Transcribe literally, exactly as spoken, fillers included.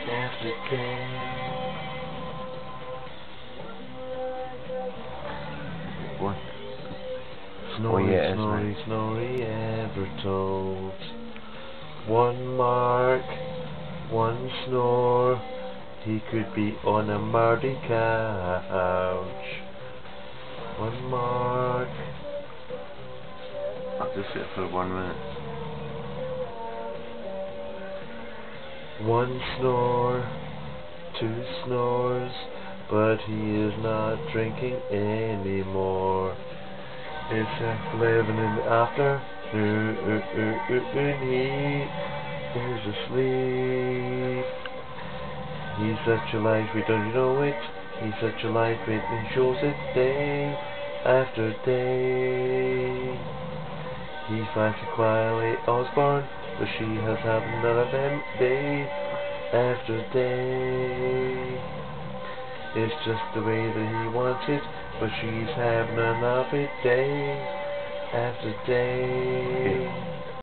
after day. What? Snorri, Oh, yeah, Snorri, right. Snorri ever told. One mark, one snore, he could be on a muddy couch. One mark. I'll just sit for one minute. One snore, two snores, but he is not drinking anymore. It's after living in the afternoon, he is asleep. He's such a lightweight, don't you know it? He's such a lightweight, and he shows it day after day. He finds it quietly Osborne, but she has had none of him day after day. It's just the way that he wants it, but she's having none of it day after day.